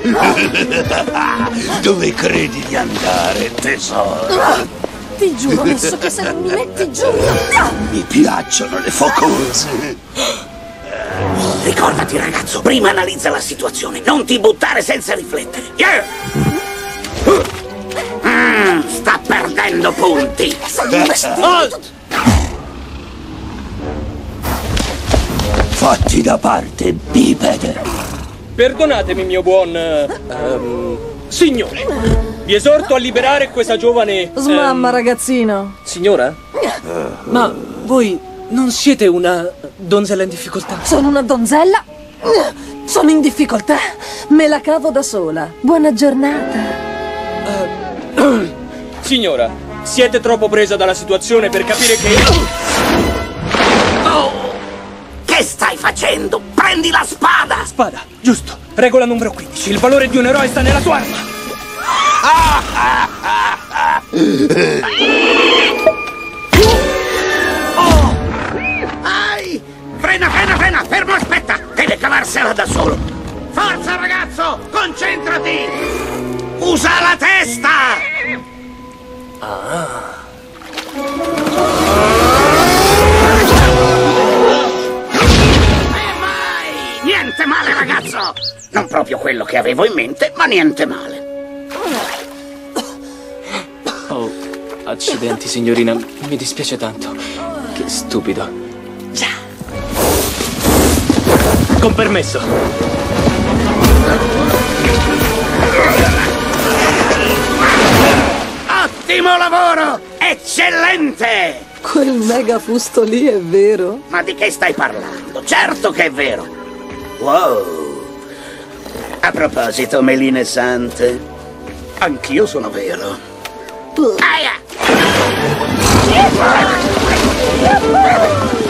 Dove credi di andare, tesoro? Ti giuro adesso che se non mi metti giù Mi piacciono le focose. Ricordati, ragazzo, prima analizza la situazione, non ti buttare senza riflettere. Yeah! Sta perdendo punti. sei un vestito. Fatti da parte, bipede. Perdonatemi, mio buon... signore. Vi esorto a liberare questa giovane... Smamma, ragazzino. Signora? Ma voi non siete una donzella in difficoltà? Sono una donzella. Sono in difficoltà. Me la cavo da sola. Buona giornata. Signora, siete troppo presa dalla situazione per capire che... Che stai facendo? Prendi la spada! Spada, giusto. Regola numero 15. Il valore di un eroe sta nella tua arma. Ai! Frena, frena, frena! Fermo, aspetta! Deve cavarsela da solo! Forza, ragazzo! Concentrati! Usa la testa! Vai! Niente male, ragazzo! Non proprio quello che avevo in mente, ma niente male. Oh, accidenti, signorina. Mi dispiace tanto. Che stupido. Già. Con permesso. Ottimo lavoro! Eccellente! Quel mega fusto lì è vero? Ma di che stai parlando? Certo che è vero! Wow! A proposito, meline sante, anch'io sono vero. Aia!